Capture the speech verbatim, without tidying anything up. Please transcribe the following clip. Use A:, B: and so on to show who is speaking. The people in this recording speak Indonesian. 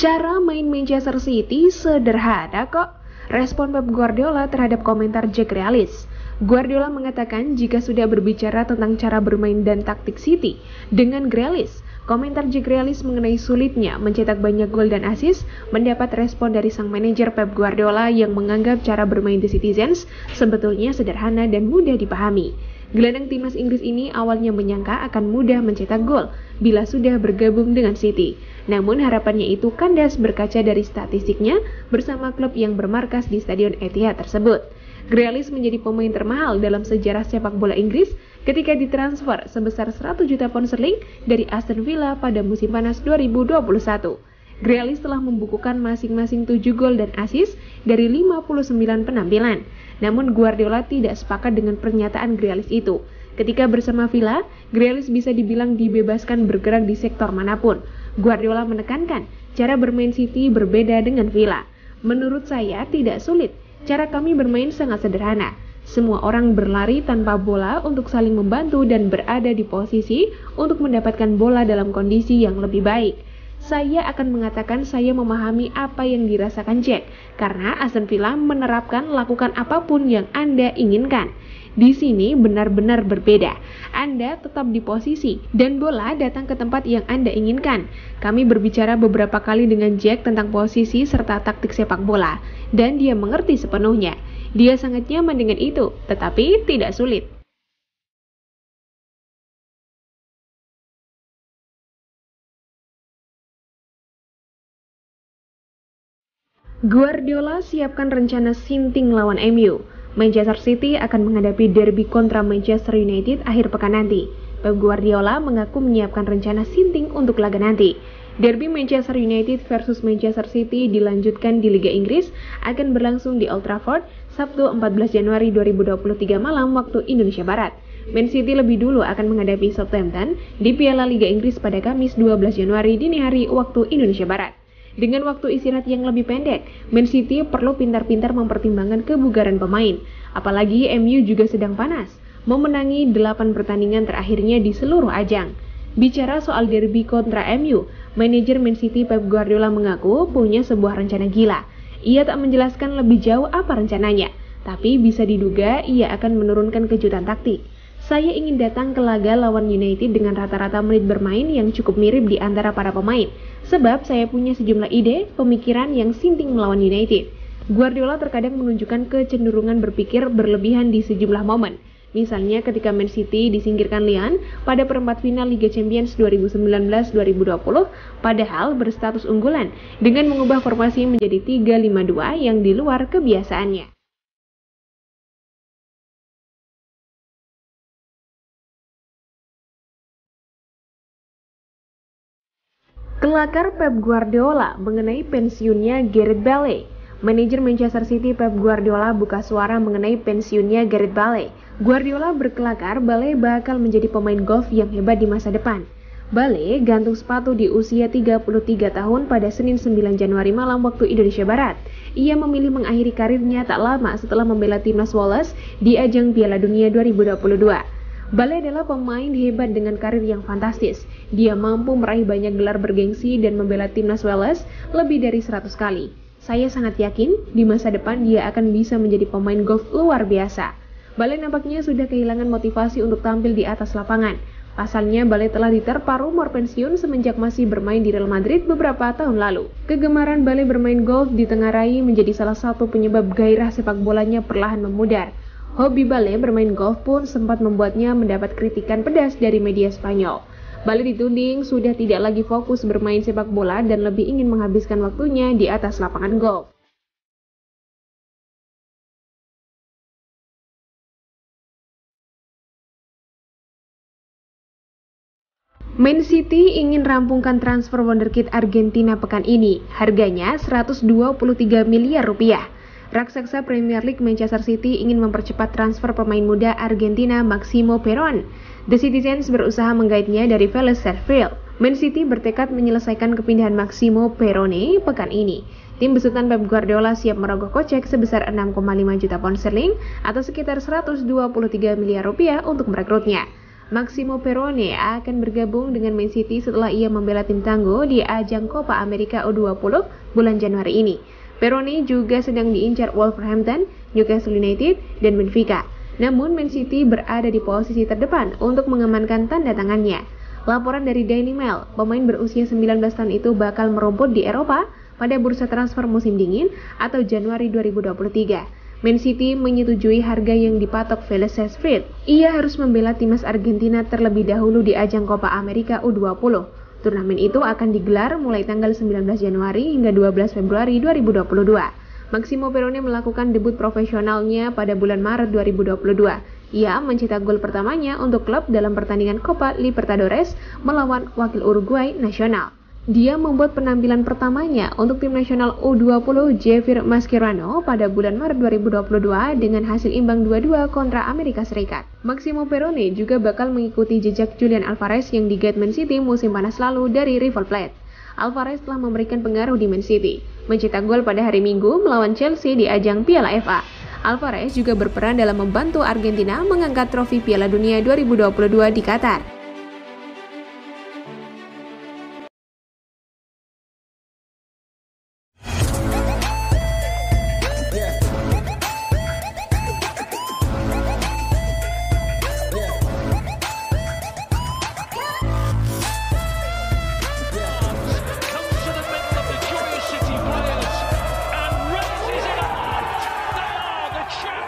A: Cara main Manchester City sederhana kok. Respon Pep Guardiola terhadap komentar Jack Grealish. Guardiola mengatakan jika sudah berbicara tentang cara bermain dan taktik City dengan Grealish, komentar Jack Grealish mengenai sulitnya mencetak banyak gol dan assist mendapat respon dari sang manajer Pep Guardiola yang menganggap cara bermain The Citizens sebetulnya sederhana dan mudah dipahami. Gelandang timnas Inggris ini awalnya menyangka akan mudah mencetak gol bila sudah bergabung dengan City. Namun harapannya itu kandas berkaca dari statistiknya bersama klub yang bermarkas di Stadion Etihad tersebut. Grealish menjadi pemain termahal dalam sejarah sepak bola Inggris ketika ditransfer sebesar seratus juta pound sterling dari Aston Villa pada musim panas dua ribu dua puluh satu. Grealish telah membukukan masing-masing tujuh gol dan assist dari lima puluh sembilan penampilan. Namun Guardiola tidak sepakat dengan pernyataan Grealish itu. Ketika bersama Villa, Grealish bisa dibilang dibebaskan bergerak di sektor manapun. Guardiola menekankan cara bermain City berbeda dengan Villa. Menurut saya tidak sulit. Cara kami bermain sangat sederhana. Semua orang berlari tanpa bola untuk saling membantu dan berada di posisi untuk mendapatkan bola dalam kondisi yang lebih baik. Saya akan mengatakan saya memahami apa yang dirasakan Jack, karena Aston Villa menerapkan lakukan apapun yang Anda inginkan. Di sini benar-benar berbeda. Anda tetap di posisi, dan bola datang ke tempat yang Anda inginkan. Kami berbicara beberapa kali dengan Jack tentang posisi serta taktik sepak bola, dan dia mengerti sepenuhnya. Dia sangat nyaman dengan itu, tetapi tidak sulit. Guardiola siapkan rencana sinting lawan M U. Manchester City akan menghadapi derby kontra Manchester United akhir pekan nanti. Pep Guardiola mengaku menyiapkan rencana sinting untuk laga nanti. Derby Manchester United versus Manchester City dilanjutkan di Liga Inggris akan berlangsung di Old Trafford Sabtu empat belas Januari dua ribu dua puluh tiga malam waktu Indonesia Barat. Man City lebih dulu akan menghadapi Southampton di Piala Liga Inggris pada Kamis dua belas Januari dini hari waktu Indonesia Barat. Dengan waktu istirahat yang lebih pendek, Man City perlu pintar-pintar mempertimbangkan kebugaran pemain. Apalagi M U juga sedang panas, memenangi delapan pertandingan terakhirnya di seluruh ajang. Bicara soal derby kontra M U, manajer Man City Pep Guardiola mengaku punya sebuah rencana gila. Ia tak menjelaskan lebih jauh apa rencananya, tapi bisa diduga ia akan menurunkan kejutan taktik. Saya ingin datang ke laga lawan United dengan rata-rata menit bermain yang cukup mirip di antara para pemain, sebab saya punya sejumlah ide, pemikiran yang sinting melawan United. Guardiola terkadang menunjukkan kecenderungan berpikir berlebihan di sejumlah momen. Misalnya ketika Man City disingkirkan Lyon pada perempat final Liga Champions dua ribu sembilan belas dua ribu dua puluh, padahal berstatus unggulan, dengan mengubah formasi menjadi tiga lima dua yang di luar kebiasaannya. Kelakar Pep Guardiola mengenai pensiunnya Gareth Bale. Manajer Manchester City Pep Guardiola buka suara mengenai pensiunnya Gareth Bale. Guardiola berkelakar Bale bakal menjadi pemain golf yang hebat di masa depan. Bale gantung sepatu di usia tiga puluh tiga tahun pada Senin sembilan Januari malam waktu Indonesia Barat. Ia memilih mengakhiri karirnya tak lama setelah membela timnas Wales di ajang Piala Dunia dua ribu dua puluh dua. Bale adalah pemain hebat dengan karir yang fantastis. Dia mampu meraih banyak gelar bergengsi dan membela timnas Wales lebih dari seratus kali. Saya sangat yakin di masa depan dia akan bisa menjadi pemain golf luar biasa. Bale nampaknya sudah kehilangan motivasi untuk tampil di atas lapangan. Pasalnya Bale telah diterpa rumor pensiun semenjak masih bermain di Real Madrid beberapa tahun lalu. Kegemaran Bale bermain golf ditengarai menjadi salah satu penyebab gairah sepak bolanya perlahan memudar. Hobi Bale bermain golf pun sempat membuatnya mendapat kritikan pedas dari media Spanyol. Bale dituding sudah tidak lagi fokus bermain sepak bola dan lebih ingin menghabiskan waktunya di atas lapangan golf. Man City ingin rampungkan transfer wonderkid Argentina pekan ini. Harganya seratus dua puluh tiga miliar rupiah. Raksasa Premier League Manchester City ingin mempercepat transfer pemain muda Argentina Maximo Perón. The Citizens berusaha menggaitnya dari Vélez Sarsfield. Man City bertekad menyelesaikan kepindahan Maximo Perone pekan ini. Tim besutan Pep Guardiola siap merogoh kocek sebesar enam koma lima juta pound sterling atau sekitar seratus dua puluh tiga miliar rupiah untuk merekrutnya. Maximo Perrone akan bergabung dengan Man City setelah ia membela tim tangguh di ajang Copa America U dua puluh bulan Januari ini. Perrone juga sedang diincar Wolverhampton, Newcastle United, dan Benfica. Namun Man City berada di posisi terdepan untuk mengamankan tanda tangannya. Laporan dari Daily Mail, pemain berusia sembilan belas tahun itu bakal merumput di Eropa pada bursa transfer musim dingin atau Januari dua ribu dua puluh tiga. Man City menyetujui harga yang dipatok Velez Fried. Ia harus membela timnas Argentina terlebih dahulu di ajang Copa America U dua puluh. Turnamen itu akan digelar mulai tanggal sembilan belas Januari hingga dua belas Februari dua ribu dua puluh dua. Maximo Perrone melakukan debut profesionalnya pada bulan Maret dua ribu dua puluh dua. Ia mencetak gol pertamanya untuk klub dalam pertandingan Copa Libertadores melawan wakil Uruguay nasional. Dia membuat penampilan pertamanya untuk tim nasional U dua puluh Javier Mascherano pada bulan Maret dua ribu dua puluh dua dengan hasil imbang dua dua kontra Amerika Serikat. Maximo Perrone juga bakal mengikuti jejak Julian Alvarez yang digait Man City musim panas lalu dari River Plate. Alvarez telah memberikan pengaruh di Man City, mencetak gol pada hari Minggu melawan Chelsea di ajang Piala F A. Alvarez juga berperan dalam membantu Argentina mengangkat trofi Piala Dunia dua ribu dua puluh dua di Qatar.
B: Champions!